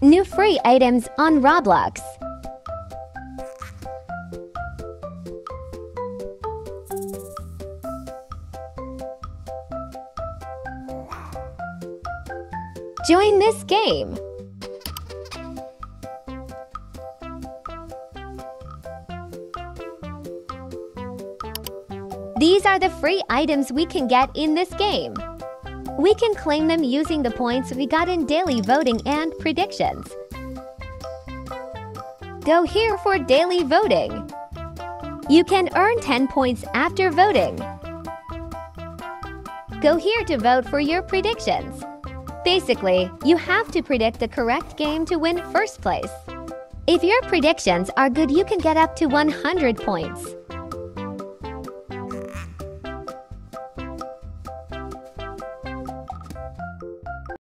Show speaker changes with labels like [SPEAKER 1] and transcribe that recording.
[SPEAKER 1] New free items on Roblox. Join this game. These are the free items we can get in this game. We can claim them using the points we got in daily voting and predictions. Go here for daily voting. You can earn 10 points after voting. Go here to vote for your predictions. Basically, you have to predict the correct game to win first place. If your predictions are good, you can get up to 100 points.